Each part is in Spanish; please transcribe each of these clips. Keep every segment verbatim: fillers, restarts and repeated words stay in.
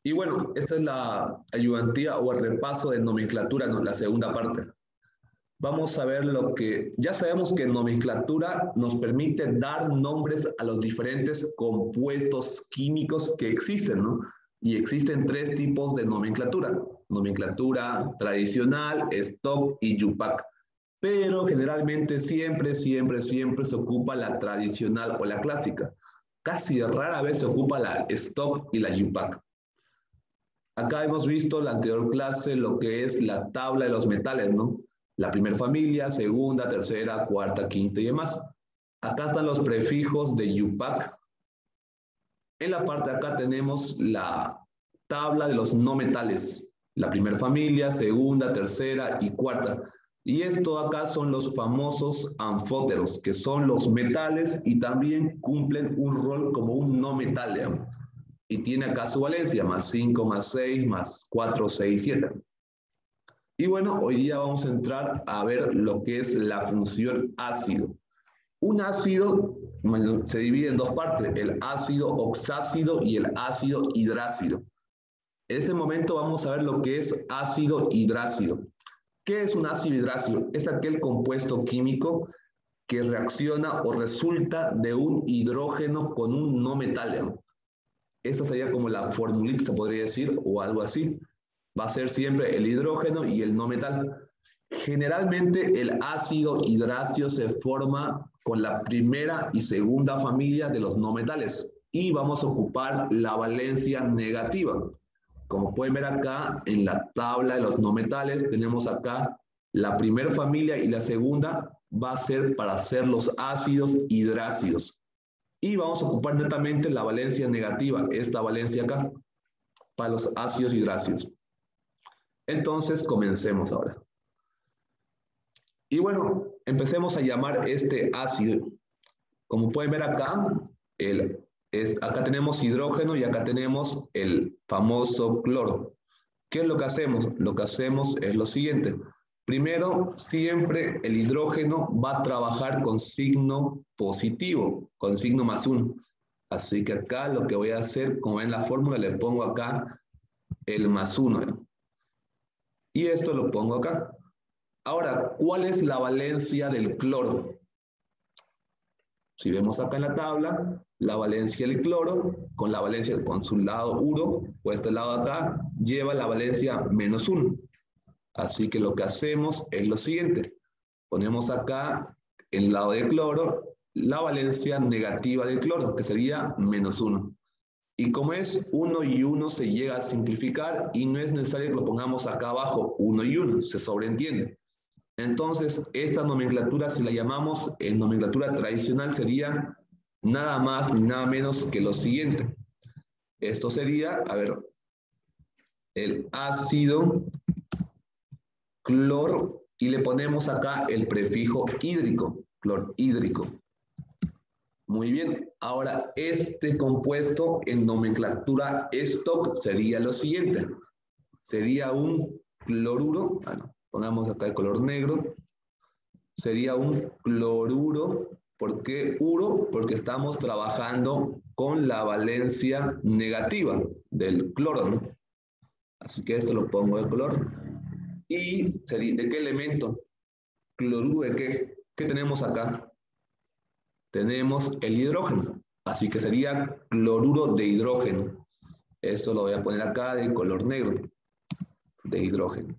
Y bueno, esta es la ayudantía o el repaso de nomenclatura, ¿no? La segunda parte. Vamos a ver lo que, ya sabemos que nomenclatura nos permite dar nombres a los diferentes compuestos químicos que existen, ¿no? Y existen tres tipos de nomenclatura. Nomenclatura tradicional, stock y yupac. Pero generalmente siempre, siempre, siempre se ocupa la tradicional o la clásica. Casi rara vez se ocupa la stock y la yupac. Acá hemos visto en la anterior clase lo que es la tabla de los metales, ¿no? La primera familia, segunda, tercera, cuarta, quinta y demás. Acá están los prefijos de yupac. En la parte de acá tenemos la tabla de los no metales. La primera familia, segunda, tercera y cuarta. Y esto acá son los famosos anfóteros, que son los metales y también cumplen un rol como un no metal, digamos. Y tiene acá su valencia, más cinco, más seis, más cuatro, seis, siete. Y bueno, hoy día vamos a entrar a ver lo que es la función ácido. Un ácido bueno, se divide en dos partes, el ácido oxácido y el ácido hidrácido. En este momento vamos a ver lo que es ácido hidrácido. ¿Qué es un ácido hidrácido? Es aquel compuesto químico que reacciona o resulta de un hidrógeno con un no metal. Esa sería como la formulita, se podría decir, o algo así. Va a ser siempre el hidrógeno y el no metal. Generalmente el ácido hidrácido se forma con la primera y segunda familia de los no metales y vamos a ocupar la valencia negativa. Como pueden ver acá en la tabla de los no metales, tenemos acá la primera familia y la segunda va a ser para hacer los ácidos hidrácidos. Y vamos a ocupar netamente la valencia negativa, esta valencia acá, para los ácidos hidrácidos. Entonces, comencemos ahora. Y bueno, empecemos a llamar este ácido. Como pueden ver acá, el, es, acá tenemos hidrógeno y acá tenemos el famoso cloro. ¿Qué es lo que hacemos? Lo que hacemos es lo siguiente. Primero, siempre el hidrógeno va a trabajar con signo positivo, con signo más uno. Así que acá lo que voy a hacer, como ven la fórmula, le pongo acá el más uno. Y esto lo pongo acá. Ahora, ¿cuál es la valencia del cloro? Si vemos acá en la tabla, la valencia del cloro, con la valencia con su lado uno, o este lado acá, lleva la valencia menos uno. Así que lo que hacemos es lo siguiente. Ponemos acá, en el lado del cloro, la valencia negativa del cloro, que sería menos uno. Y como es uno y uno, se llega a simplificar y no es necesario que lo pongamos acá abajo, uno y uno, se sobreentiende. Entonces, esta nomenclatura, si la llamamos en nomenclatura tradicional, sería nada más ni nada menos que lo siguiente. Esto sería, a ver, el ácido cloro y le ponemos acá el prefijo hídrico, clorhídrico. Muy bien, ahora este compuesto en nomenclatura stock sería lo siguiente. Sería un cloruro, bueno, pongamos acá el color negro, sería un cloruro. ¿Por qué uro? Porque estamos trabajando con la valencia negativa del cloro, ¿no? Así que esto lo pongo de color. ¿Y de qué elemento? ¿Cloruro de qué? ¿Qué tenemos acá? Tenemos el hidrógeno. Así que sería cloruro de hidrógeno. Esto lo voy a poner acá de color negro, de hidrógeno.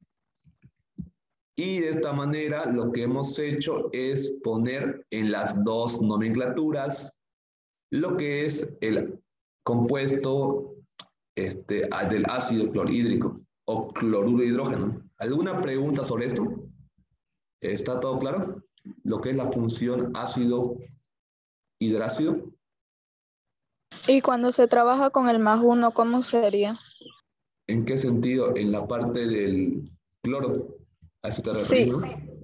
Y de esta manera lo que hemos hecho es poner en las dos nomenclaturas lo que es el compuesto este, del ácido clorhídrico o cloruro de hidrógeno. ¿Alguna pregunta sobre esto? ¿Está todo claro? Lo que es la función ácido hidrácido. Y cuando se trabaja con el más uno, ¿cómo sería? ¿En qué sentido? En la parte del cloro. ¿A eso te referís, Sí. no?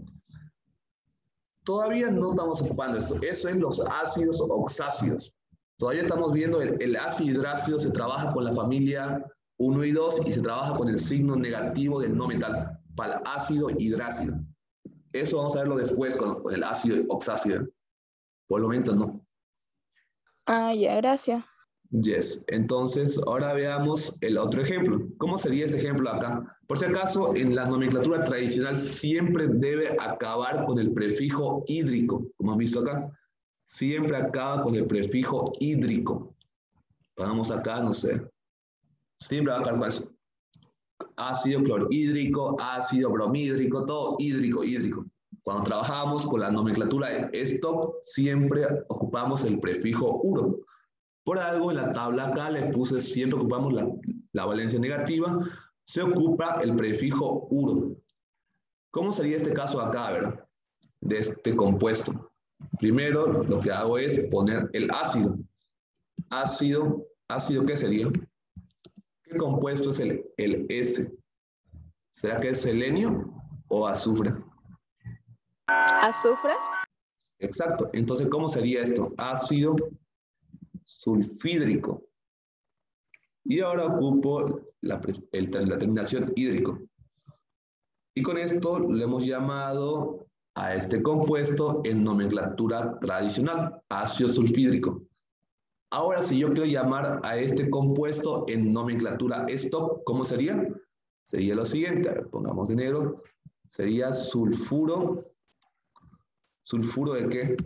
Todavía no estamos ocupando eso. Eso es los ácidos oxácidos. Todavía estamos viendo el, el ácido hidrácido se trabaja con la familia uno y dos y se trabaja con el signo negativo del no metal para el ácido hidrácido. Eso vamos a verlo después con, con el ácido oxácido. Por el momento no. Ah, ya, gracias. Yes. Entonces, ahora veamos el otro ejemplo. ¿Cómo sería este ejemplo acá? Por si acaso, en la nomenclatura tradicional siempre debe acabar con el prefijo hídrico, como han visto acá. Siempre acaba con el prefijo hídrico. Vamos acá, no sé. Siempre va a acabar con eso. Ácido clorhídrico, ácido bromhídrico, todo hídrico, hídrico. Cuando trabajamos con la nomenclatura de stock, siempre ocupamos el prefijo uro. Por algo en la tabla acá le puse, siempre ocupamos la, la valencia negativa, se ocupa el prefijo uro. ¿Cómo sería este caso acá, verdad? De este compuesto. Primero lo que hago es poner el ácido. Ácido, ácido ¿qué sería? ¿Qué compuesto es el, el S? ¿Será que es selenio o azufre? ¿Azufre? Exacto. Entonces, ¿cómo sería esto? Ácido sulfídrico. Y ahora ocupo la, el, la terminación hídrico. Y con esto le hemos llamado a este compuesto en nomenclatura tradicional, ácido sulfídrico. Ahora, si yo quiero llamar a este compuesto en nomenclatura stock, ¿cómo sería? Sería lo siguiente, a ver, pongamos de negro, sería sulfuro. ¿Sulfuro de qué?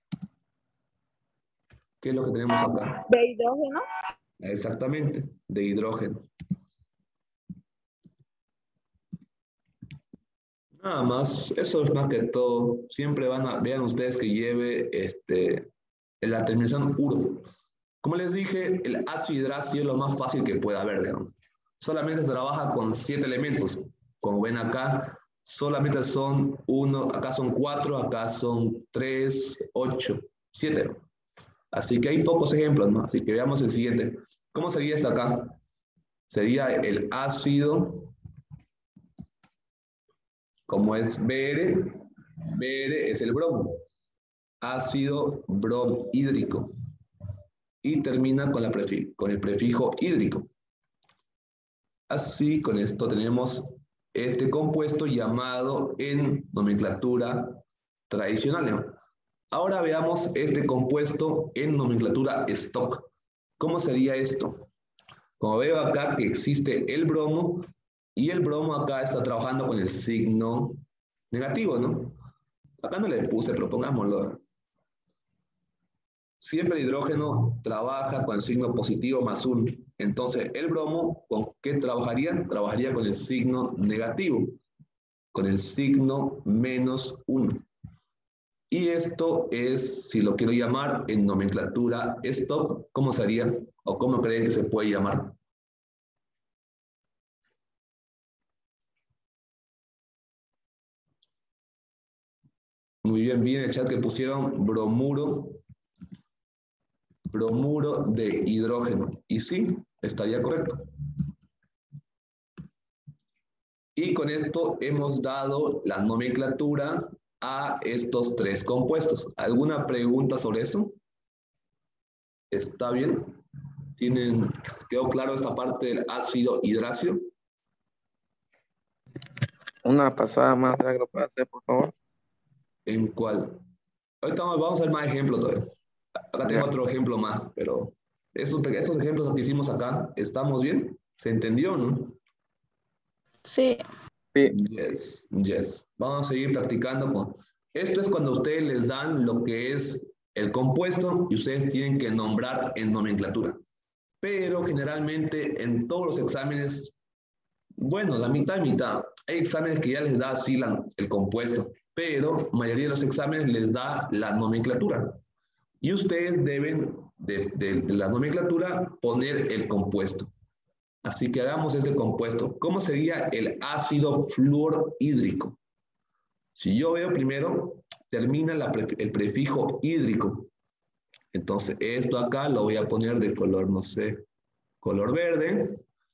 ¿Qué es lo que tenemos acá? ¿De hidrógeno? Exactamente, de hidrógeno. Nada más, eso es más que todo. Siempre van a, vean ustedes que lleve este, la terminación uro. Como les dije, el ácido hidracio es lo más fácil que pueda haber, digamos. Solamente se trabaja con siete elementos. Como ven acá, solamente son uno, acá son cuatro, acá son tres, ocho, siete. Así que hay pocos ejemplos, ¿no? Así que veamos el siguiente. ¿Cómo sería esta acá? Sería el ácido, como es B R, B R es el bromo. Ácido bromhídrico. Y termina con, la prefijo, con el prefijo hídrico. Así, con esto tenemos este compuesto llamado en nomenclatura tradicional, ¿no? Ahora veamos este compuesto en nomenclatura stock. ¿Cómo sería esto? Como veo acá que existe el bromo y el bromo acá está trabajando con el signo negativo, ¿no? Acá no le puse, pero pongámoslo. Siempre el hidrógeno trabaja con el signo positivo más uno. Entonces, el bromo, ¿con qué trabajaría? Trabajaría con el signo negativo, con el signo menos uno. Y esto es, si lo quiero llamar en nomenclatura stock, ¿cómo sería? ¿O cómo creen que se puede llamar? Muy bien, vi en el chat que pusieron bromuro, bromuro de hidrógeno. Y sí, estaría correcto. Y con esto hemos dado la nomenclatura a estos tres compuestos. ¿Alguna pregunta sobre esto? ¿Está bien? ¿Tienen, quedó claro esta parte del ácido hidracio? Una pasada más, ¿lo puede hacer, por favor? ¿En cuál? Ahorita vamos a ver más ejemplos todavía. Acá tengo Ya. otro ejemplo más, pero estos, estos ejemplos que hicimos acá, ¿estamos bien? ¿Se entendió, no? Sí. Sí. Yes, yes. Vamos a seguir practicando con... Esto es cuando ustedes les dan lo que es el compuesto y ustedes tienen que nombrar en nomenclatura. Pero generalmente en todos los exámenes, bueno, la mitad y mitad, hay exámenes que ya les da así la, el compuesto, pero la mayoría de los exámenes les da la nomenclatura. Y ustedes deben de, de, de la nomenclatura poner el compuesto. Así que hagamos ese compuesto. ¿Cómo sería el ácido fluorhídrico? Si yo veo primero, termina la pre, el prefijo hídrico. Entonces, esto acá lo voy a poner de color, no sé, color verde.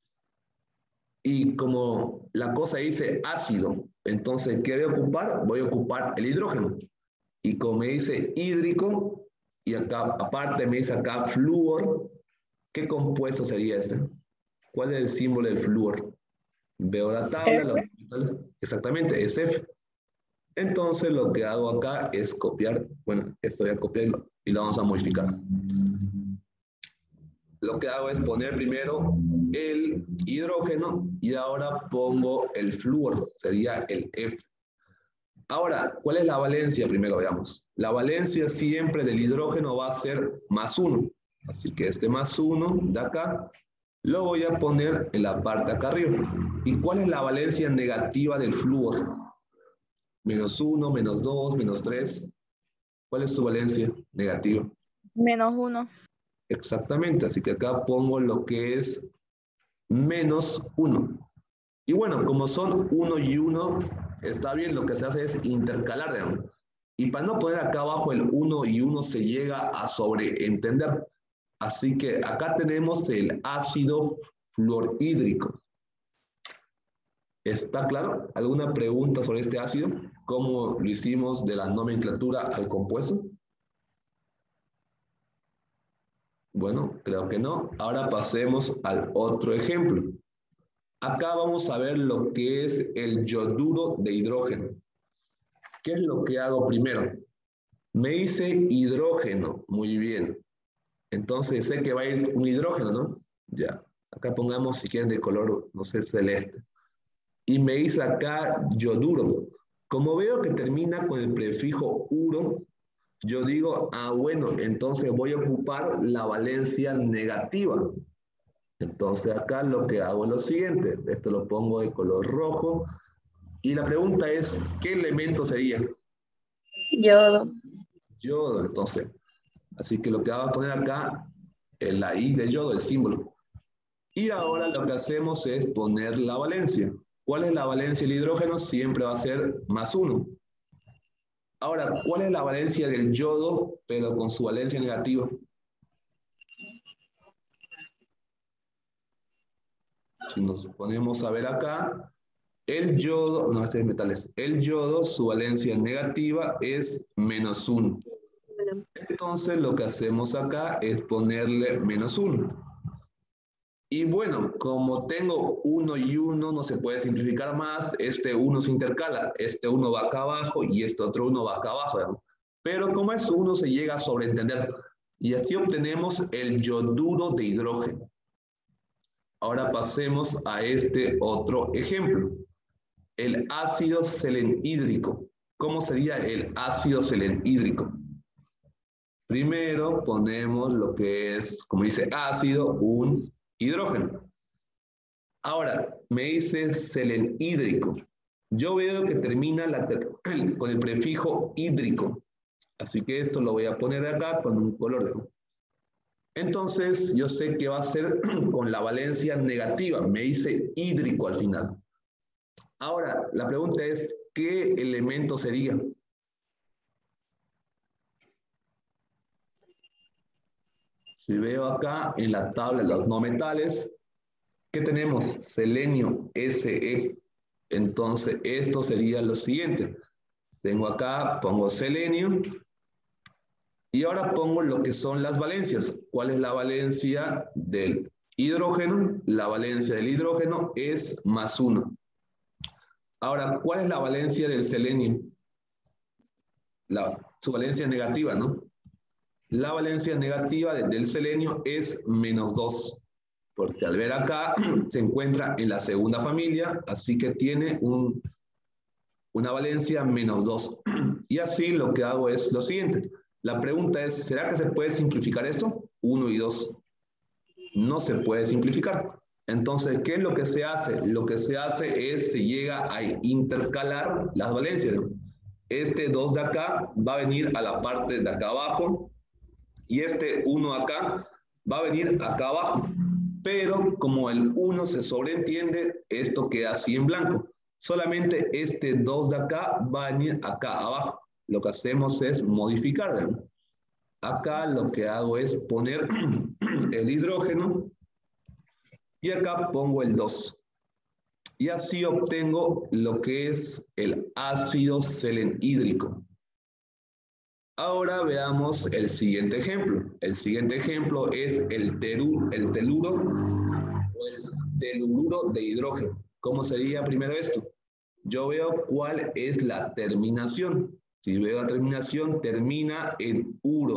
Y como la cosa dice ácido, entonces, ¿qué voy a ocupar? Voy a ocupar el hidrógeno. Y como me dice hídrico, y acá aparte me dice acá flúor, ¿qué compuesto sería este? ¿Cuál es el símbolo del flúor? Veo la tabla, la, exactamente, es F. Entonces lo que hago acá es copiar, bueno, esto voy a copiarlo y lo vamos a modificar. lo que hago es poner primero el hidrógeno y ahora pongo el flúor, sería el F. Ahora, ¿cuál es la valencia? Primero veamos. La valencia siempre del hidrógeno va a ser más uno. Así que este más uno de acá lo voy a poner en la parte acá arriba. ¿Y cuál es la valencia negativa del flúor? Menos uno, menos dos, menos tres. ¿Cuál es su valencia negativa? Menos uno. Exactamente, así que acá pongo lo que es menos uno. Y bueno, como son uno y uno, está bien, lo que se hace es intercalar, digamos. Y para no poner acá abajo el uno y uno se llega a sobreentender. Así que acá tenemos el ácido fluorhídrico. ¿Está claro? ¿Alguna pregunta sobre este ácido? ¿Cómo lo hicimos de la nomenclatura al compuesto? Bueno, creo que no. Ahora pasemos al otro ejemplo. Acá vamos a ver lo que es el yoduro de hidrógeno. ¿Qué es lo que hago primero? Me dice hidrógeno, muy bien. Entonces sé que va a ir un hidrógeno, ¿no? Ya. Acá pongamos, si quieren, de color, no sé, celeste. Y me dice acá yoduro. Como veo que termina con el prefijo uro, yo digo, ah, bueno, entonces voy a ocupar la valencia negativa. Entonces acá lo que hago es lo siguiente. Esto lo pongo de color rojo. Y la pregunta es, ¿qué elemento sería? Yodo. Yodo, entonces. Así que lo que hago es poner acá es la I de yodo, el símbolo. Y ahora lo que hacemos es poner la valencia. ¿Cuál es la valencia del hidrógeno? Siempre va a ser más uno. Ahora, ¿cuál es la valencia del yodo, pero con su valencia negativa? Si nos ponemos a ver acá, el yodo, no, este es metales, el yodo, su valencia negativa es menos uno. Entonces lo que hacemos acá es ponerle menos uno. Y bueno, como tengo uno y uno, no se puede simplificar más. Este uno se intercala. Este uno va acá abajo y este otro uno va acá abajo, ¿verdad? Pero como es uno, se llega a sobreentender. Y así obtenemos el yoduro de hidrógeno. Ahora pasemos a este otro ejemplo. El ácido selenhídrico. ¿Cómo sería el ácido selenhídrico? Primero ponemos lo que es, como dice ácido, un hidrógeno. Ahora, me dice selenhídrico. Yo veo que termina la ter con el prefijo hídrico. Así que esto lo voy a poner acá con un color de... Entonces, yo sé que va a ser con la valencia negativa. Me dice hídrico al final. Ahora, la pregunta es, ¿qué elemento sería? Si veo acá en la tabla de los no metales, ¿qué tenemos? Selenio, Se. Entonces, esto sería lo siguiente. Tengo acá, pongo selenio. Y ahora pongo lo que son las valencias. ¿Cuál es la valencia del hidrógeno? La valencia del hidrógeno es más uno. Ahora, ¿cuál es la valencia del selenio? La, su valencia negativa, ¿no? La valencia negativa del selenio es menos dos. Porque al ver acá, se encuentra en la segunda familia, así que tiene un, una valencia menos dos. Y así lo que hago es lo siguiente. La pregunta es, ¿será que se puede simplificar esto? uno y dos. No se puede simplificar. Entonces, ¿qué es lo que se hace? Lo que se hace es, se llega a intercalar las valencias. Este dos de acá va a venir a la parte de acá abajo y este uno acá va a venir acá abajo. Pero como el uno se sobreentiende, esto queda así en blanco. Solamente este dos de acá va a venir acá abajo. Lo que hacemos es modificar. Acá lo que hago es poner el hidrógeno y acá pongo el dos. Y así obtengo lo que es el ácido selenhídrico. Ahora veamos el siguiente ejemplo. El siguiente ejemplo es el, teru, el teluro o el telururo de hidrógeno. ¿Cómo sería primero esto? Yo veo cuál es la terminación. Si veo la terminación, termina en uro.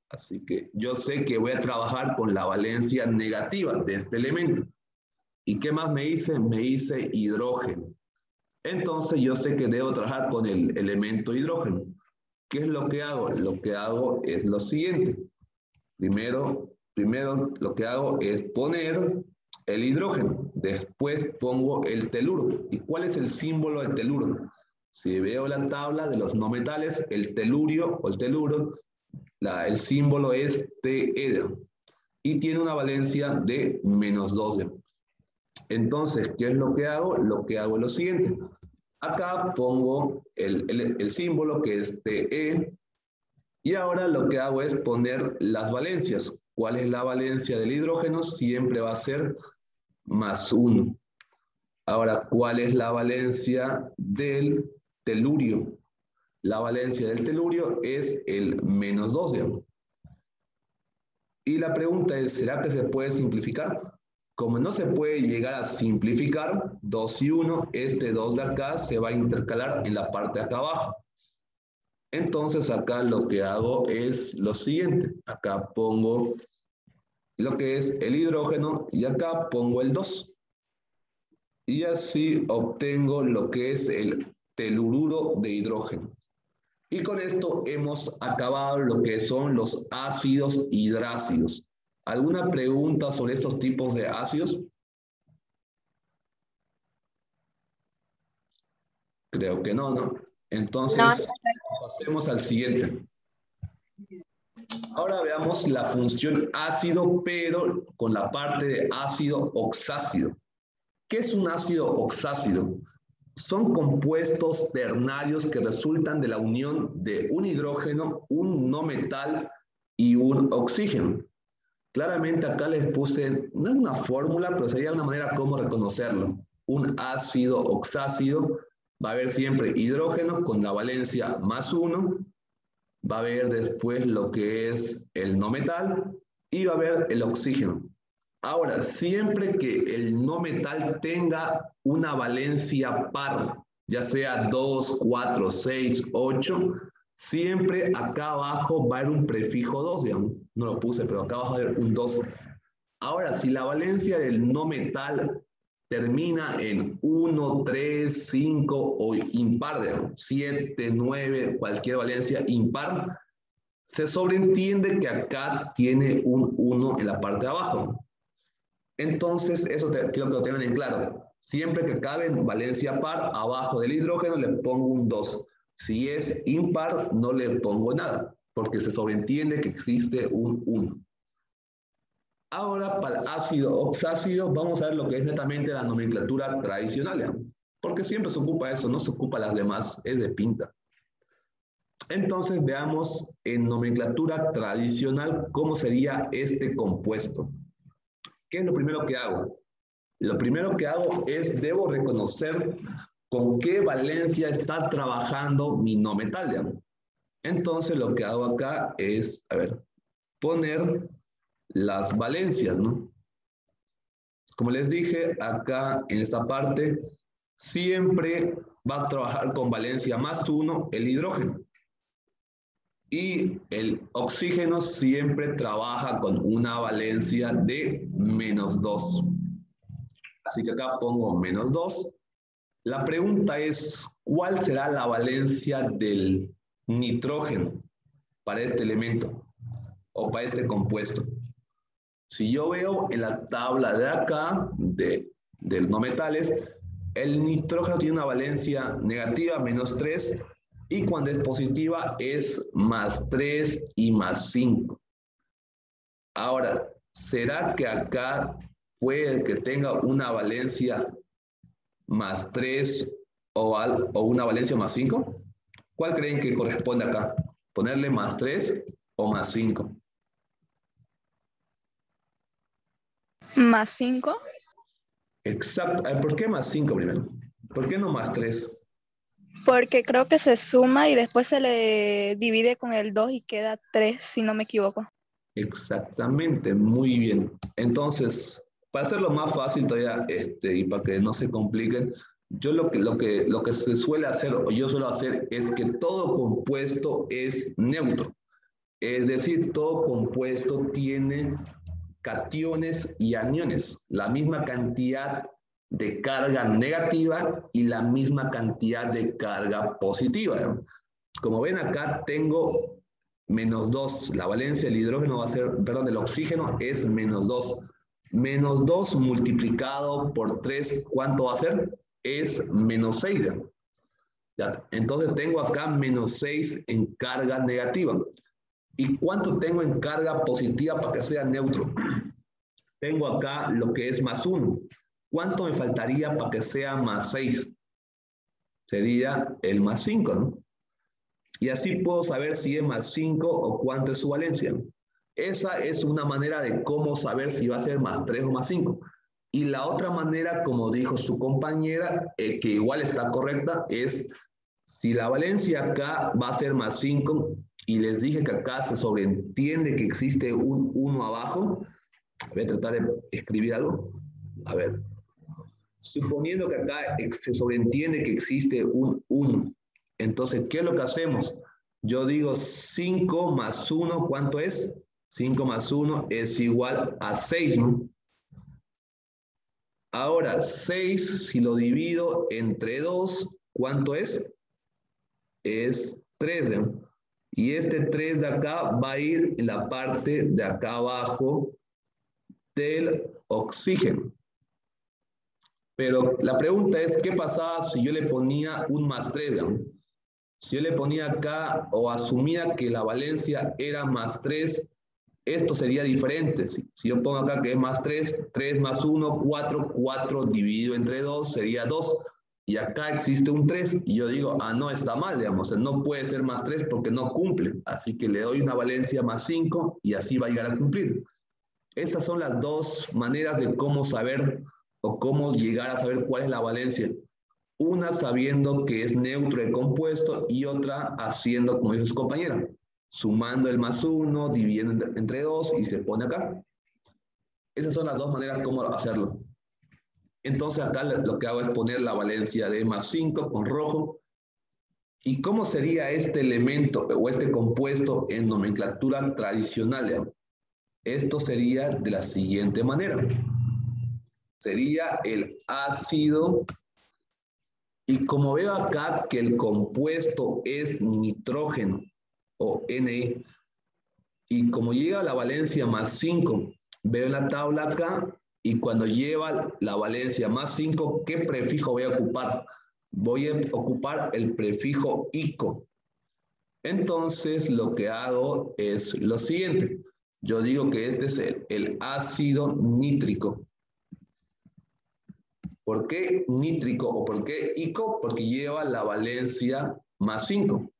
Así que yo sé que voy a trabajar con la valencia negativa de este elemento. ¿Y qué más me hice? Me hice hidrógeno. Entonces yo sé que debo trabajar con el elemento hidrógeno. ¿Qué es lo que hago? Lo que hago es lo siguiente. Primero, primero lo que hago es poner el hidrógeno. Después pongo el teluro. ¿Y cuál es el símbolo del teluro? Si veo la tabla de los no metales, el telurio o el teluro, la, el símbolo es Te. Y tiene una valencia de menos doce. Entonces, ¿qué es lo que hago? Lo que hago es lo siguiente. Acá pongo el, el, el símbolo que es Te. Y ahora lo que hago es poner las valencias. ¿Cuál es la valencia del hidrógeno? Siempre va a ser más uno. Ahora, ¿cuál es la valencia del telurio? La valencia del telurio es el menos dos, digamos. Y la pregunta es, ¿será que se puede simplificar? Como no se puede llegar a simplificar, dos y uno, este dos de acá se va a intercalar en la parte de acá abajo. Entonces acá lo que hago es lo siguiente. Acá pongo lo que es el hidrógeno y acá pongo el dos. Y así obtengo lo que es el telururo de hidrógeno. Y con esto hemos acabado lo que son los ácidos hidrácidos. ¿Alguna pregunta sobre estos tipos de ácidos? Creo que no, ¿no? Entonces, no. Pasemos al siguiente. Ahora veamos la función ácido, pero con la parte de ácido oxácido. ¿Qué es un ácido oxácido? Son compuestos ternarios que resultan de la unión de un hidrógeno, un no metal y un oxígeno. Claramente acá les puse, no es una fórmula, pero sería una manera como reconocerlo. Un ácido oxácido va a haber siempre hidrógeno con la valencia más uno, va a haber después lo que es el no metal y va a haber el oxígeno. Ahora, siempre que el no metal tenga una valencia par, ya sea dos, cuatro, seis, ocho, siempre acá abajo va a haber un prefijo dos, digamos. No lo puse, pero acá abajo va a haber un dos. Ahora, si la valencia del no metal termina en uno, tres, cinco o impar, digamos, siete, nueve, cualquier valencia impar, se sobreentiende que acá tiene un uno en la parte de abajo. Entonces, eso te, quiero que lo tengan en claro. Siempre que cabe en valencia par, abajo del hidrógeno le pongo un dos. Si es impar, no le pongo nada, porque se sobreentiende que existe un uno. Ahora, para el ácido oxácido, vamos a ver lo que es netamente la nomenclatura tradicional, ¿ya? Porque siempre se ocupa eso, no se ocupa las demás, es de pinta. Entonces, veamos en nomenclatura tradicional cómo sería este compuesto. ¿Qué es lo primero que hago? Lo primero que hago es, debo reconocer con qué valencia está trabajando mi no metal, digamos. Entonces, lo que hago acá es, a ver, poner las valencias, ¿no? Como les dije, acá en esta parte, siempre va a trabajar con valencia más uno el hidrógeno. Y el oxígeno siempre trabaja con una valencia de menos dos. Así que acá pongo menos dos. La pregunta es, ¿cuál será la valencia del nitrógeno para este elemento o para este compuesto? Si yo veo en la tabla de acá, de, de no metales, el nitrógeno tiene una valencia negativa, menos tres, y cuando es positiva es más tres y más cinco. Ahora, ¿será que acá puede que tenga una valencia más tres o, al, o una valencia más cinco? ¿Cuál creen que corresponde acá? ¿Ponerle más tres o más cinco? Más cinco. Exacto. ¿Por qué más cinco primero? ¿Por qué no más tres? Porque creo que se suma y después se le divide con el dos y queda tres, si no me equivoco. Exactamente, muy bien. Entonces, para hacerlo más fácil todavía, este, y para que no se compliquen, yo lo que, lo, que, lo que se suele hacer, o yo suelo hacer, es que todo compuesto es neutro. Es decir, todo compuesto tiene cationes y aniones, la misma cantidad de carga negativa y la misma cantidad de carga positiva. Como ven acá tengo menos dos, la valencia del hidrógeno va a ser, perdón, del oxígeno es menos dos. Menos dos multiplicado por tres, ¿cuánto va a ser? Es menos seis. ¿Ya? ¿Ya? Entonces tengo acá menos seis en carga negativa. ¿Y cuánto tengo en carga positiva para que sea neutro? Tengo acá lo que es más uno. ¿Cuánto me faltaría para que sea más seis? Sería el más cinco, ¿no? Y así puedo saber si es más cinco o cuánto es su valencia. Esa es una manera de cómo saber si va a ser más tres o más cinco. Y la otra manera, como dijo su compañera, eh, que igual está correcta, es si la valencia acá va a ser más cinco, y les dije que acá se sobreentiende que existe un uno abajo. Voy a tratar de escribir algo. A ver. Suponiendo que acá se sobreentiende que existe un uno. Entonces, ¿qué es lo que hacemos? Yo digo cinco más uno, ¿cuánto es? cinco más uno es igual a seis, ¿no? Ahora, seis, si lo divido entre dos, ¿cuánto es? Es tres, ¿no? Y este tres de acá va a ir en la parte de acá abajo del oxígeno. Pero la pregunta es, ¿qué pasaba si yo le ponía un más tres? ¿No? Si yo le ponía acá o asumía que la valencia era más tres, esto sería diferente. Si, si yo pongo acá que es más tres, tres más uno, cuatro, cuatro dividido entre dos sería dos. Y acá existe un tres, y yo digo, ah, no, está mal, digamos, no puede ser más tres porque no cumple. Así que le doy una valencia más cinco y así va a llegar a cumplir. Esas son las dos maneras de cómo saber o cómo llegar a saber cuál es la valencia. Una sabiendo que es neutro el compuesto y otra haciendo como dijo su compañera, sumando el más uno, dividiendo entre dos y se pone acá. Esas son las dos maneras cómo hacerlo. Entonces acá lo que hago es poner la valencia de más cinco con rojo. ¿Y cómo sería este elemento o este compuesto en nomenclatura tradicional? Esto sería de la siguiente manera. Sería el ácido. Y como veo acá que el compuesto es nitrógeno o Ne, y como llega a la valencia más cinco, veo la tabla acá, y cuando lleva la valencia más cinco, ¿qué prefijo voy a ocupar? Voy a ocupar el prefijo ico. Entonces lo que hago es lo siguiente. Yo digo que este es el, el ácido nítrico. ¿Por qué nítrico o por qué ico? Porque lleva la valencia más cinco.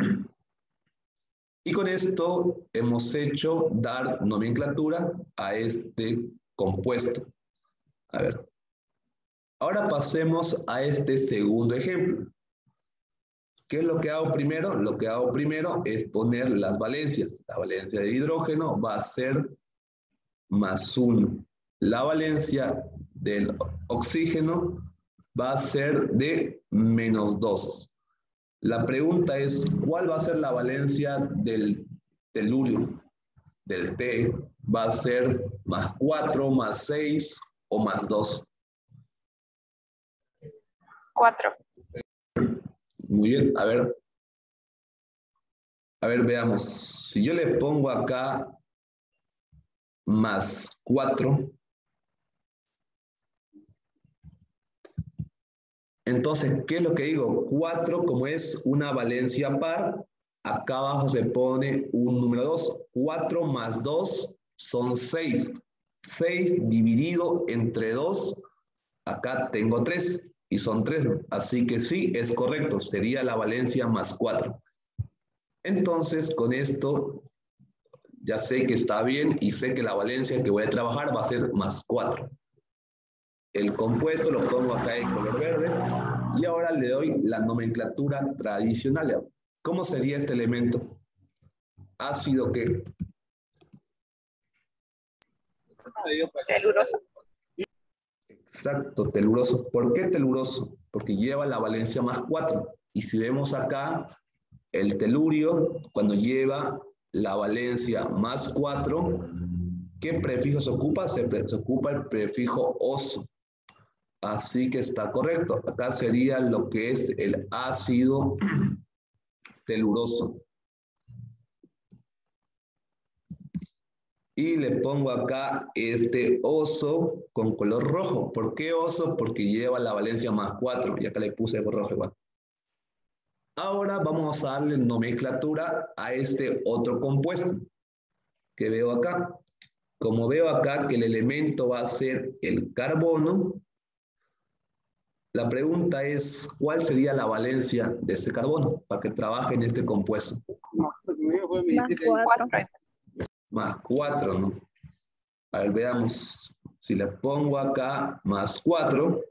Y con esto hemos hecho dar nomenclatura a este compuesto. A ver. Ahora pasemos a este segundo ejemplo. ¿Qué es lo que hago primero? Lo que hago primero es poner las valencias. La valencia de hidrógeno va a ser más uno. La valencia del oxígeno va a ser de menos dos. La pregunta es, ¿cuál va a ser la valencia del telurio? Del T va a ser más cuatro, más seis o más dos. cuatro. Muy bien, a ver. A ver, veamos. Si yo le pongo acá más cuatro, entonces, ¿qué es lo que digo? cuatro, como es una valencia par, acá abajo se pone un número dos. cuatro más dos son seis. seis dividido entre dos, acá tengo tres, y son tres. Así que sí, es correcto, sería la valencia más cuatro. Entonces, con esto, ya sé que está bien y sé que la valencia que voy a trabajar va a ser más cuatro. El compuesto lo pongo acá en color verde y ahora le doy la nomenclatura tradicional. ¿Cómo sería este elemento? Ácido ¿qué? Teluroso. Exacto, teluroso. ¿Por qué teluroso? Porque lleva la valencia más cuatro. Y si vemos acá, el telurio, cuando lleva la valencia más cuatro, ¿qué prefijo se ocupa? Se, se ocupa el prefijo oso. Así que está correcto. Acá sería lo que es el ácido teluroso. Y le pongo acá este oso con color rojo. ¿Por qué oso? Porque lleva la valencia más cuatro. Y acá le puse algo rojo igual. Ahora vamos a darle nomenclatura a este otro compuesto que veo acá. Como veo acá que el elemento va a ser el carbono, la pregunta es, ¿cuál sería la valencia de este carbono para que trabaje en este compuesto? Más cuatro. Más cuatro, ¿no? A ver, veamos. Si le pongo acá más cuatro,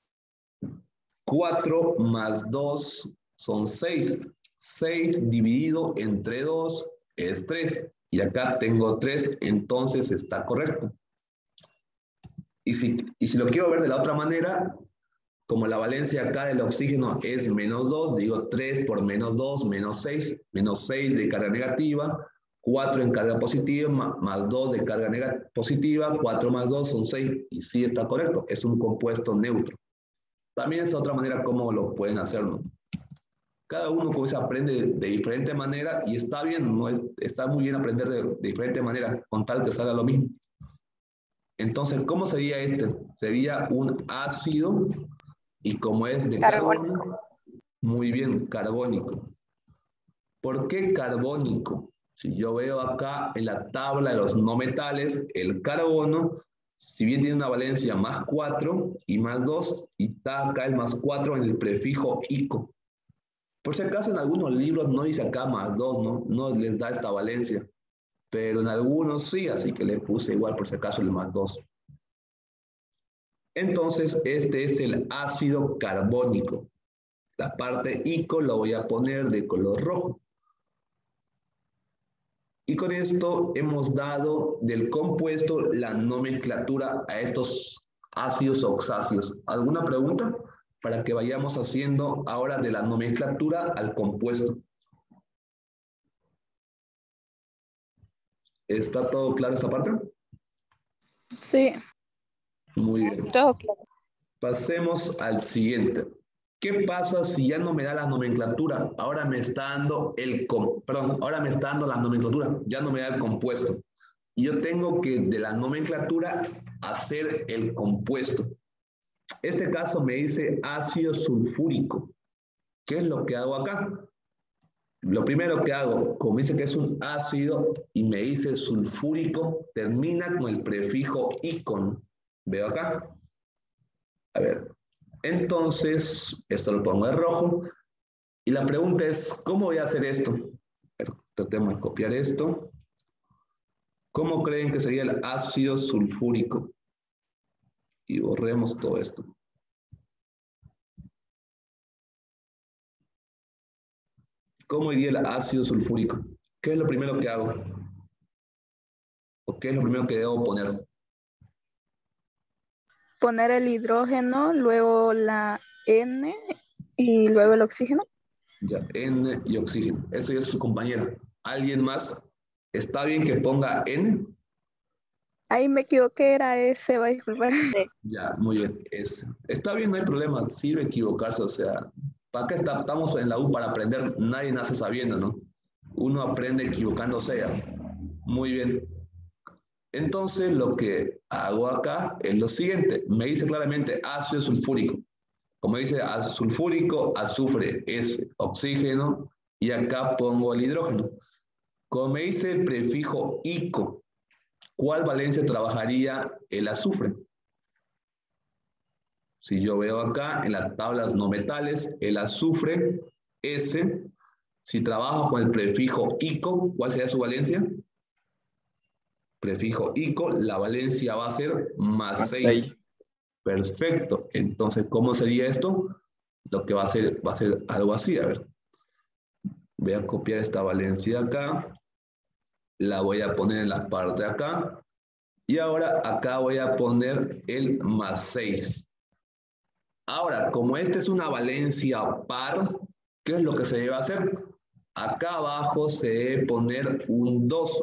cuatro más dos son seis. seis dividido entre dos es tres. Y acá tengo tres, entonces está correcto. Y si, y si lo quiero ver de la otra manera, como la valencia acá del oxígeno es menos dos, digo tres por menos dos, menos seis, menos seis de carga negativa, cuatro en carga positiva, más dos de carga negativa, positiva, cuatro más dos son seis, y sí está correcto, es un compuesto neutro. También es otra manera como lo pueden hacer, ¿no? Cada uno como se aprende de, de diferente manera y está bien, ¿no? Es, está muy bien aprender de, de diferente manera, con tal que salga lo mismo. Entonces, ¿cómo sería este? Sería un ácido. Y como es de carbono, muy bien, carbónico. ¿Por qué carbónico? Si yo veo acá en la tabla de los no metales, el carbono, si bien tiene una valencia más cuatro y más dos, y está acá el más cuatro en el prefijo ico. Por si acaso en algunos libros no dice acá más dos, ¿no? No les da esta valencia. Pero en algunos sí, así que le puse igual por si acaso el más dos. Entonces, este es el ácido carbónico. La parte ico lo voy a poner de color rojo. Y con esto hemos dado del compuesto la nomenclatura a estos ácidos oxáceos. ¿Alguna pregunta? Para que vayamos haciendo ahora de la nomenclatura al compuesto. ¿Está todo claro esta parte? Sí. Muy bien. Todo claro. Pasemos al siguiente. ¿Qué pasa si ya no me da la nomenclatura? Ahora me está dando el, perdón, ahora me está dando la nomenclatura, ya no me da el compuesto. Y yo tengo que de la nomenclatura hacer el compuesto. Este caso me dice ácido sulfúrico. ¿Qué es lo que hago acá? Lo primero que hago, como dice que es un ácido y me dice sulfúrico, termina con el prefijo icon. ¿Veo acá? A ver, entonces, esto lo pongo de rojo. Y la pregunta es, ¿cómo voy a hacer esto? Tratemos de copiar esto. ¿Cómo creen que sería el ácido sulfúrico? Y borremos todo esto. ¿Cómo iría el ácido sulfúrico? ¿Qué es lo primero que hago? ¿O qué es lo primero que debo poner? Poner el hidrógeno, luego la N y luego el oxígeno. Ya, N y oxígeno. Eso ya es su compañera. ¿Alguien más? ¿Está bien que ponga N? Ahí me equivoqué, era S, va a disculpar. Ya, muy bien. S. Está bien, no hay problema. Sirve equivocarse, o sea, ¿para qué está, estamos en la U para aprender? Nadie nace sabiendo, ¿no? Uno aprende equivocándose. Muy bien. Entonces, lo que hago acá es lo siguiente. Me dice claramente ácido sulfúrico. Como dice ácido sulfúrico, azufre es oxígeno y acá pongo el hidrógeno. Como me dice el prefijo ico, ¿cuál valencia trabajaría el azufre? Si yo veo acá en las tablas no metales, el azufre S, si trabajo con el prefijo ico, ¿cuál sería su valencia? Prefijo ico, la valencia va a ser más seis. Perfecto. Entonces, ¿cómo sería esto? Lo que va a ser, va a ser algo así. A ver. Voy a copiar esta valencia acá. La voy a poner en la parte de acá. Y ahora acá voy a poner el más seis. Ahora, como esta es una valencia par, ¿qué es lo que se debe hacer? acá abajo se debe poner un dos,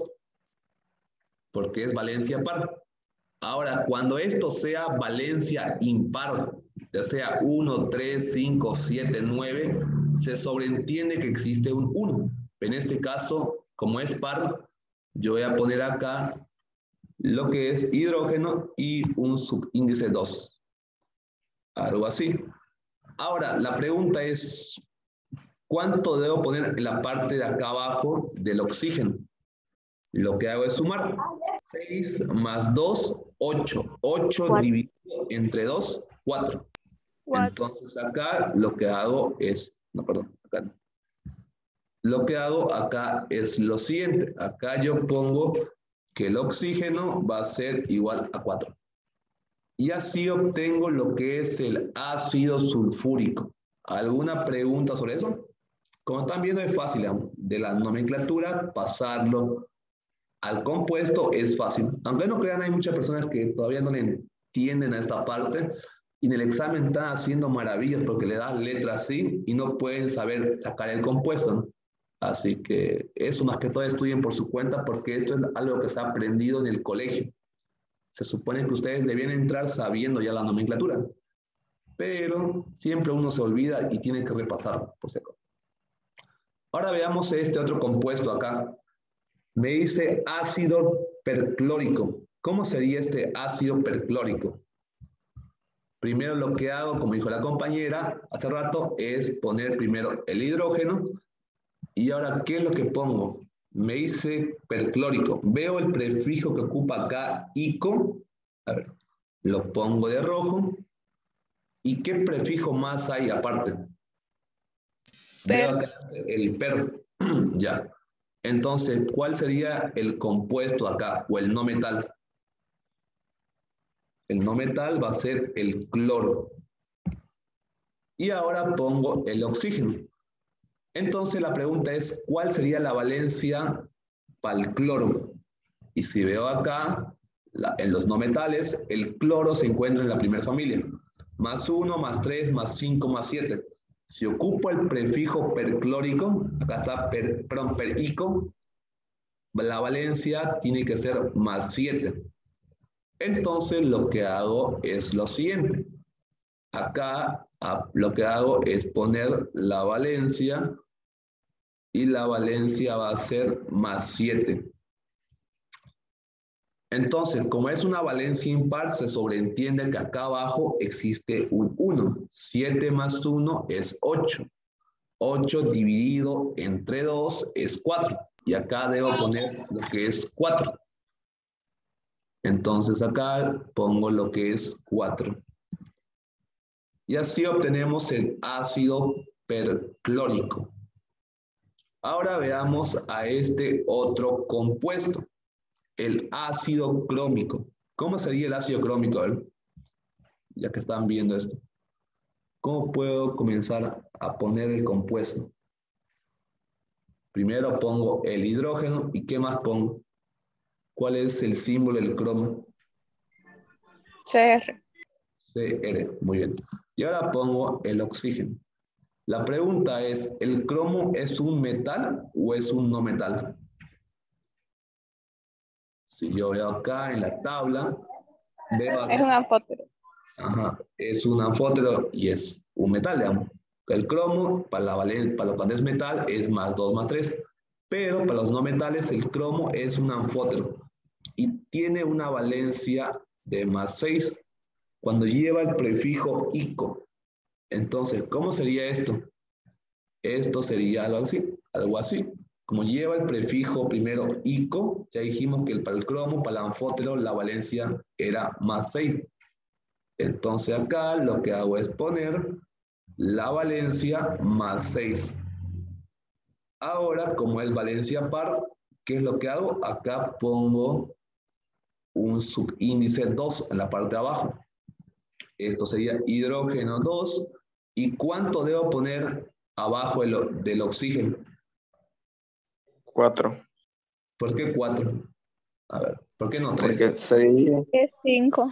porque es valencia par. Ahora, cuando esto sea valencia impar, ya sea uno, tres, cinco, siete, nueve, se sobreentiende que existe un uno. En este caso, como es par, yo voy a poner acá lo que es hidrógeno y un subíndice dos. Algo así. Ahora, la pregunta es, ¿cuánto debo poner en la parte de acá abajo del oxígeno? Lo que hago es sumar. seis más dos, ocho. ocho Cuatro. dividido entre dos, cuatro. Cuatro. Entonces acá lo que hago es, no, perdón, acá no. Lo que hago acá es lo siguiente. Acá yo pongo que el oxígeno va a ser igual a cuatro. Y así obtengo lo que es el ácido sulfúrico. ¿Alguna pregunta sobre eso? Como están viendo, es fácil, de la nomenclatura pasarlo al compuesto es fácil. Aunque no crean, hay muchas personas que todavía no le entienden a esta parte y en el examen están haciendo maravillas porque le das letras así y no pueden saber sacar el compuesto, ¿no? Así que eso más que todo estudien por su cuenta porque esto es algo que se ha aprendido en el colegio. Se supone que ustedes debían entrar sabiendo ya la nomenclatura, pero siempre uno se olvida y tiene que repasar por si acaso. Ahora veamos este otro compuesto acá. Me dice ácido perclórico. ¿Cómo sería este ácido perclórico? Primero lo que hago, como dijo la compañera hace rato, es poner primero el hidrógeno. Y ahora, ¿qué es lo que pongo? Me dice perclórico. Veo el prefijo que ocupa acá, ico. A ver, lo pongo de rojo. ¿Y qué prefijo más hay aparte? Per. Veo acá el per. Ya. Entonces, ¿cuál sería el compuesto acá o el no metal? El no metal va a ser el cloro. Y ahora pongo el oxígeno. Entonces la pregunta es, ¿cuál sería la valencia para el cloro? Y si veo acá, la, en los no metales, el cloro se encuentra en la primera familia. Más uno, más tres, más cinco, más siete. Si ocupo el prefijo perclórico, acá está per, perdón, perico, la valencia tiene que ser más siete. Entonces lo que hago es lo siguiente. Acá a, lo que hago es poner la valencia y la valencia va a ser más siete. Entonces, como es una valencia impar, se sobreentiende que acá abajo existe un uno. siete más uno es ocho. ocho dividido entre dos es cuatro. Y acá debo poner lo que es cuatro. Entonces acá pongo lo que es cuatro. Y así obtenemos el ácido perclórico. Ahora veamos a este otro compuesto, el ácido crómico. ¿Cómo sería el ácido crómico? A ver, ya que están viendo esto. ¿Cómo puedo comenzar a poner el compuesto? Primero pongo el hidrógeno y ¿qué más pongo? ¿Cuál es el símbolo del cromo? C R. C R, muy bien. Y ahora pongo el oxígeno. La pregunta es, ¿el cromo es un metal o es un no metal? Si yo veo acá en la tabla, veo acá, Es un anfótero. ajá, es un anfótero y es un metal, digamos. El cromo, para, la valen, para lo cuando es metal, es más dos más tres. Pero para los no metales, el cromo es un anfótero y tiene una valencia de más seis cuando lleva el prefijo ico. Entonces, ¿cómo sería esto? Esto sería algo así, algo así. Como lleva el prefijo primero ico, ya dijimos que para el cromo, para el anfótero, la valencia era más seis. Entonces acá lo que hago es poner la valencia más seis. Ahora, como es valencia par, ¿qué es lo que hago? Acá pongo un subíndice dos en la parte de abajo. Esto sería hidrógeno dos. ¿Y cuánto debo poner abajo el, del oxígeno? Cuatro. ¿Por qué cuatro? A ver, ¿por qué no tres? Porque se divide. Es cinco.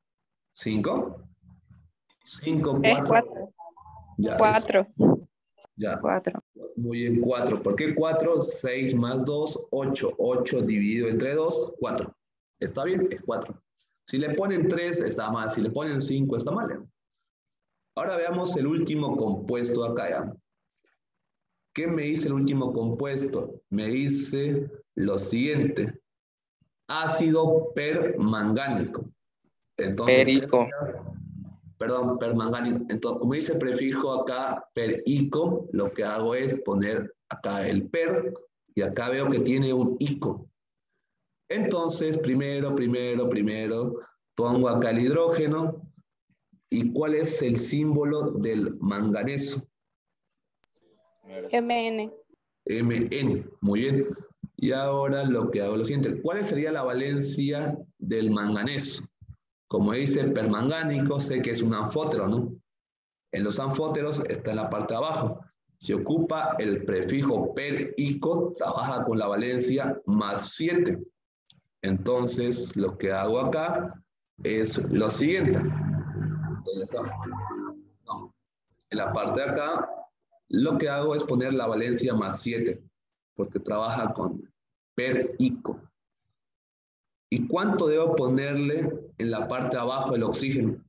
¿Cinco? Cinco, Es cuatro. cuatro. Ya es Cuatro. Ya. Cuatro. Muy bien, cuatro. ¿Por qué cuatro? seis más dos, ocho. ocho dividido entre dos, cuatro. ¿Está bien? Es cuatro. Si le ponen tres, está mal. Si le ponen cinco, está mal. ¿eh? Ahora veamos el último compuesto acá. ¿ya? ¿Qué me dice el último compuesto? Me dice lo siguiente. Ácido permangánico. Entonces, Perico. perdón, permangánico. Entonces, como dice el prefijo acá, perico, lo que hago es poner acá el per, y acá veo que tiene un ico. Entonces, primero, primero, primero, pongo acá el hidrógeno. ¿Y cuál es el símbolo del manganeso? M N. M N, muy bien. Y ahora lo que hago es lo siguiente. ¿Cuál sería la valencia del manganeso? Como dice permangánico, sé que es un anfótero, ¿no? En los anfóteros está en la parte de abajo. Si ocupa el prefijo per-ico, trabaja con la valencia más siete. Entonces, lo que hago acá es lo siguiente. Entonces, no. En la parte de acá, lo que hago es poner la valencia más siete, porque trabaja con per-ico. ¿Y cuánto debo ponerle en la parte de abajo del oxígeno?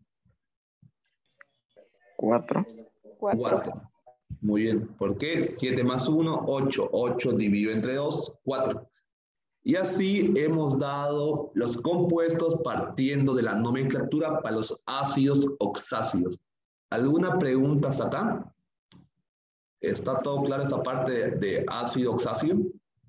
Cuatro. Cuatro. cuatro. Muy bien. ¿Por qué? siete más uno, ocho. ocho dividido entre dos, cuatro. Y así hemos dado los compuestos partiendo de la nomenclatura para los ácidos oxácidos. ¿Alguna pregunta hasta acá? ¿Está todo claro esa parte de, de ácido oxácido?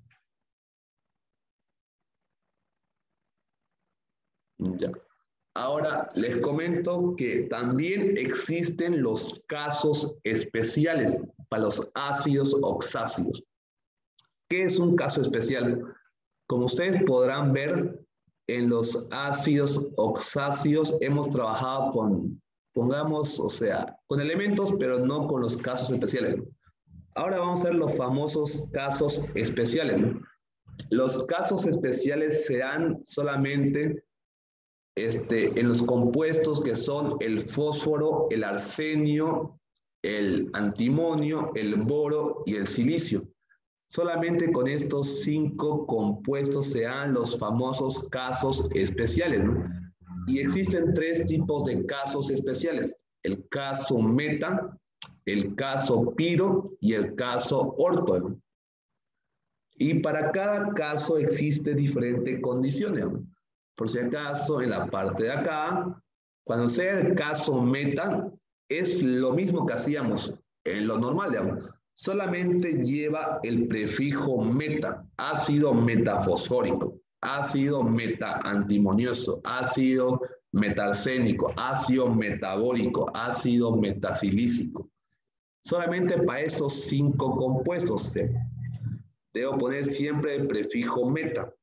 Ya. Ahora les comento que también existen los casos especiales para los ácidos oxácidos. ¿Qué es un caso especial? Como ustedes podrán ver, en los ácidos oxácidos hemos trabajado con, pongamos, o sea, con elementos, pero no con los casos especiales. Ahora vamos a ver los famosos casos especiales, ¿no? Los casos especiales serán solamente este, en los compuestos que son el fósforo, el arsenio, el antimonio, el boro y el silicio. Solamente con estos cinco compuestos se dan los famosos casos especiales, ¿no? Y existen tres tipos de casos especiales. El caso meta, el caso piro y el caso orto, ¿no? Y para cada caso existe diferentes condiciones, ¿no? Por si acaso, en la parte de acá, cuando sea el caso meta, es lo mismo que hacíamos en lo normal, digamos. Solamente lleva el prefijo meta, ácido metafosfórico, ácido metaantimonioso, ácido metarsénico, ácido metabólico, ácido metacilícico. Solamente para estos cinco compuestos ¿eh? debo poner siempre el prefijo meta.